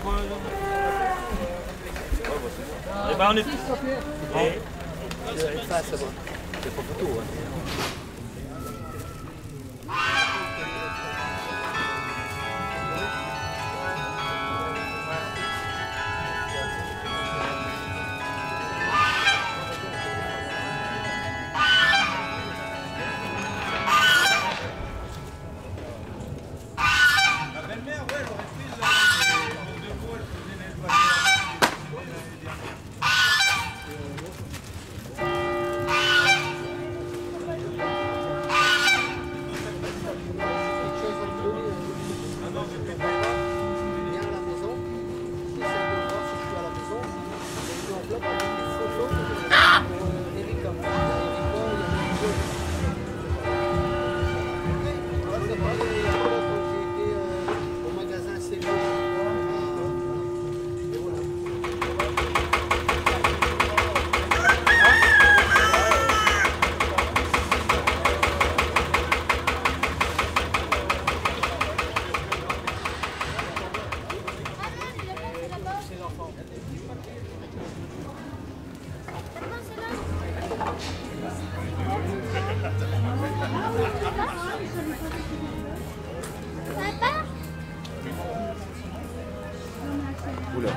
Eh ben on est tous. Ça, c'est bon. C'est pas photo. Oula.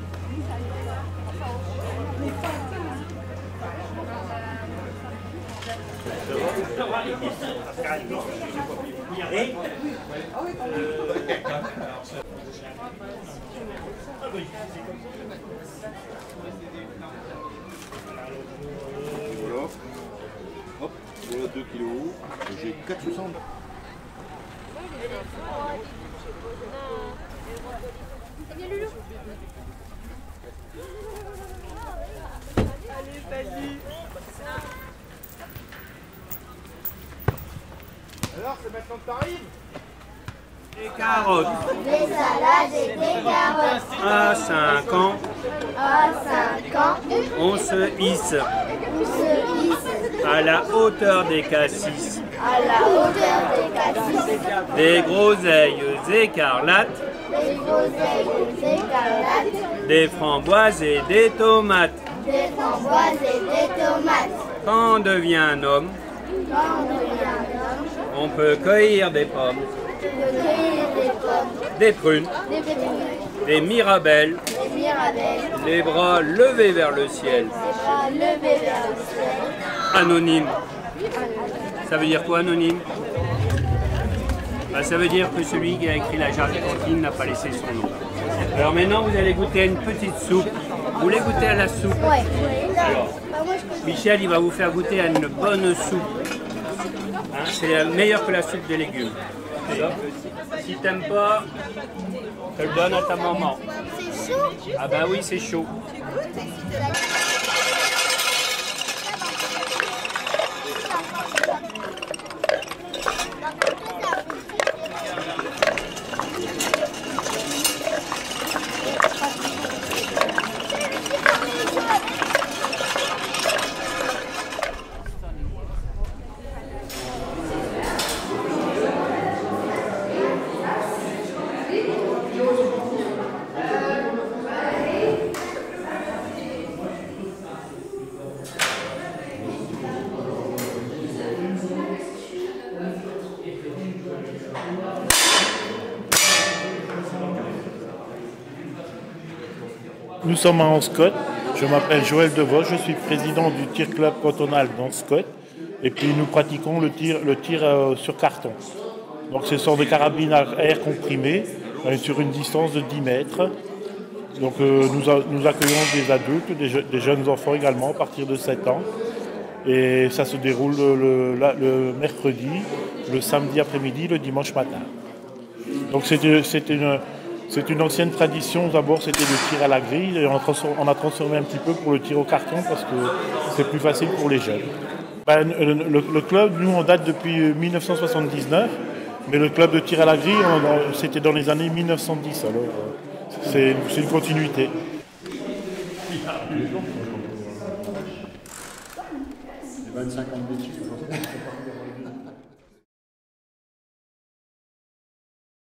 Voilà. Hop, voilà 2 kilos. J'ai 4,60. Allez, salut. Alors, c'est maintenant que t'arrives? Des carottes. Des salades et des carottes. À 5 ans, À 5 ans, on se hisse on se hisse à la hauteur des cassis. à la hauteur des cassis, Des groseilles écarlates, des groseilles écarlates, des framboises et des tomates. des framboises et des tomates. Quand on devient un homme, Quand on devient homme, on peut cueillir des pommes, on peut cueillir des pommes, des prunes, des prunes, des mirabelles, des mirabelles, les bras levés vers le ciel. des bras levés vers le ciel. Anonyme. Ça veut dire quoi, anonyme? Ça veut dire que celui qui a écrit la charte des cantines n'a pas laissé son nom. Alors maintenant, vous allez goûter à une petite soupe. Vous voulez goûter à la soupe? Ouais. Alors, Michel, il va vous faire goûter à une bonne soupe. Hein, c'est meilleur que la soupe de légumes. D'accord? Si t'aimes pas, je le donne à ta maman. C'est chaud. Ah bah oui, c'est chaud. Nous sommes à Anscott. Je m'appelle Joël Devos, je suis président du tir club cantonal d'Anscott. Et puis nous pratiquons le tir sur carton. Donc ce sont des carabines à air comprimé sur une distance de 10 mètres. Donc nous accueillons des adultes, des jeunes enfants également à partir de 7 ans. Et ça se déroule le mercredi, le samedi après-midi, le dimanche matin. Donc c'est une ancienne tradition. D'abord, c'était le tir à la grille. Et on a transformé un petit peu pour le tir au carton parce que c'est plus facile pour les jeunes. Le club, nous, on date depuis 1979. Mais le club de tir à la grille, c'était dans les années 1910. Alors, c'est une continuité. Les 25 ans de bêtises,